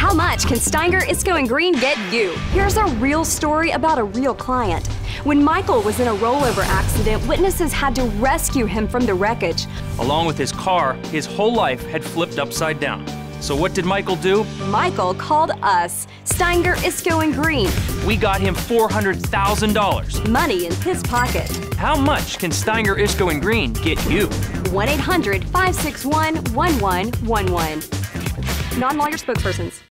How much can Steinger, Iscoe Greene get you? Here's a real story about a real client. When Michael was in a rollover accident, witnesses had to rescue him from the wreckage. Along with his car, his whole life had flipped upside down. So what did Michael do? Michael called us, Steinger, Iscoe Greene. We got him $400,000. Money in his pocket. How much can Steinger, Iscoe Greene get you? 1-800-561-1111. Non-lawyer spokespersons.